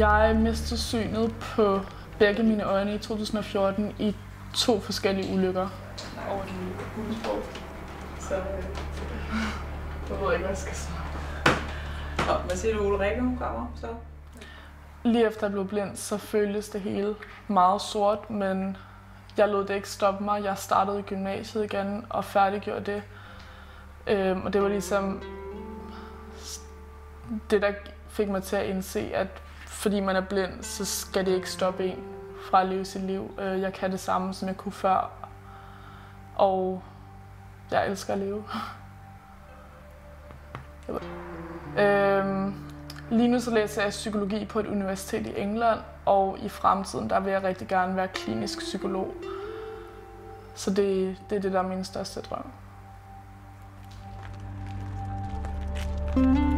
Jeg mistede synet på begge mine øjne i 2014 i 2 forskellige ulykker. Over de hundesprog. Så jeg ved ikke, hvad jeg skal svare. Hvad siger du, Ulrikke, hun kommer så? Lige efter jeg blev blind, så føltes det hele meget sort, men jeg lod det ikke stoppe mig. Jeg startede i gymnasiet igen og færdiggjorde det. Og det var ligesom det, der fik mig til at indse, at fordi man er blind, så skal det ikke stoppe en fra at leve sit liv. Jeg kan det samme, som jeg kunne før, og jeg elsker at leve. Lige nu så læser jeg psykologi på et universitet i England, og i fremtiden der vil jeg rigtig gerne være klinisk psykolog. Så det er det, der er min største drøm.